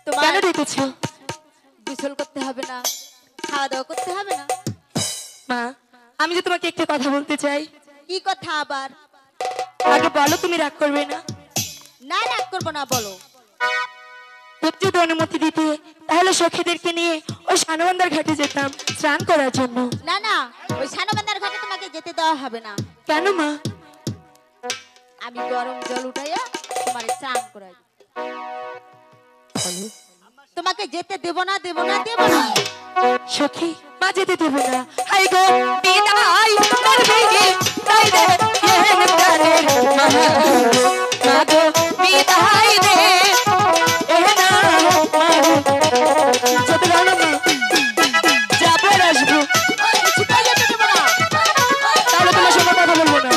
কেন ডেকেছো? গোসল করতে হবে না, খাওয়া দাওয়া করতে হবে না? মা, আমি যে তোমাকে একটা কথা বলতে চাই। কি কথা আবার? আগে বলো, তুমি রাগ করবে না? না, রাগ করবো না, বলো। তুমি যদি অনুমতি দিতে তাহলে সখীদেরকে নিয়ে ওই সানবন্দার ঘাটে যেতাম স্নান করার জন্য। না না, ওই সানবন্দার ঘাটে তোমাকে যেতে দেওয়া হবে না। কেন মা? আমি গরম জল উঠাইয়া তোমার স্নান করাই। তোমাকে যেতে দেব না, দেব না, দেব না। সখী, মা যেতে দেব না। হাই গো বিদায় করবে তাই রে এহেন প্রাণের মহাগো। মা গো বিদায় দে এহেন যেতে পারো না। যাবো আর আসবো, কিছুতেই যেতে দেব না। তাহলে তোমার সঙ্গে কথা বলবো না।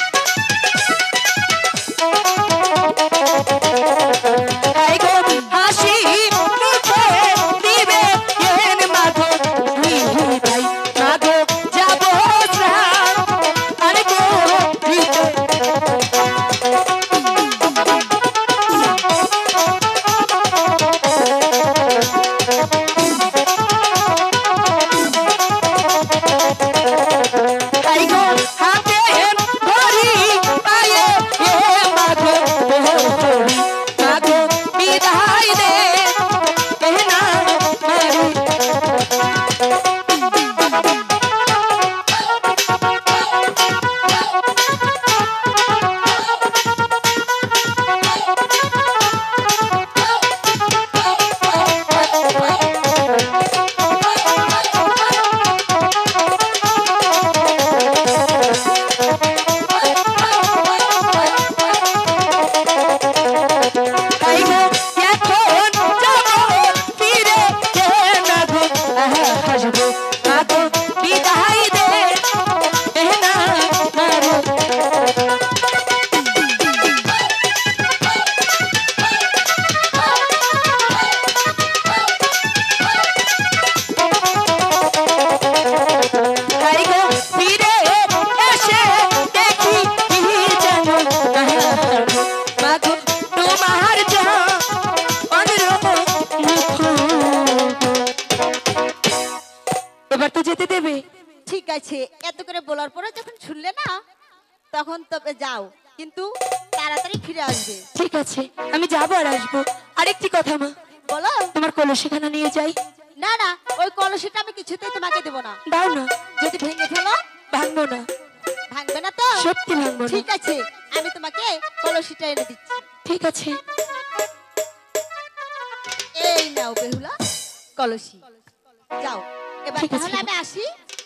হাই গো হাসি মুখে দিবে এহেন মাগো বিদায়। মাগো যাবো স্নান আরে গো বিদায়। হাই গো হাতে ধরি পায়ে এ মাগো ধরি। মাগো বিদায় দে এহেনা মারি। হাই গো এখন যাবো ফিরে কে মাগো হাসবো। মাগো বিদায় দে এহেনা মারি। হাই গো ফিরে এসে দেখি কি যেন মাগো তোমার এবার তো যেতে দেবে? ঠিক আছে, এত করে বলার পরে যখন শুনলে না, তখন তবে যাও, কিন্তু তাড়াতাড়ি ফিরে আসবে। ঠিক আছে, আমি যাবো আর আসবো। আরেকটি কথা মা, বলো। তোমার কলসিখানা নিয়ে যাই? না না, ওই কলসিটা আমি কিছুতেই তোমাকে দেব না। দাও না। যদি ভেঙে ফেলো? ভাঙবো না, ভাঙবে না তো? সত্যি ভাঙবো না। ঠিক আছে, আমি তোমাকে কলসিটা এনে দিচ্ছি। ঠিক আছে। এই নাও বেহুলা, কলসি। যাও এবার, ঠিক আছে। তাহলে আমি আসি।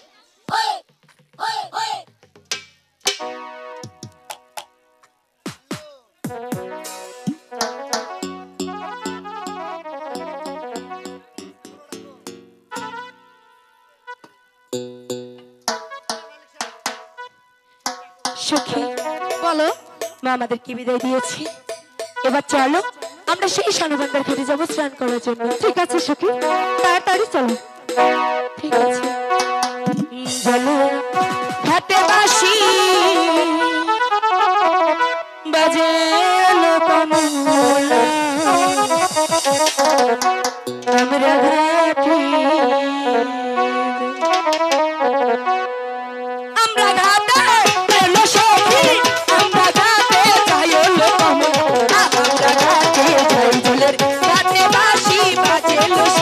সখী, বলো। মা আমাদের কি বিদায় দিয়েছি, এবার চলো আমরা সেই সানবন্দার ঘাটে যাবো স্নান করার জন্য। ঠিক আছে সখী, তাড়াতাড়ি চলো। ঠিক আছে। চলো ঘাটে বাসি বাজে লোকমূলা আমরা ঘাটে আমরা ঘাটে এলো সখী আমরা ঘাটে যাই লোকমূলা আমরা ঘাটে যাই জলের ঘাটে বাসি বাজে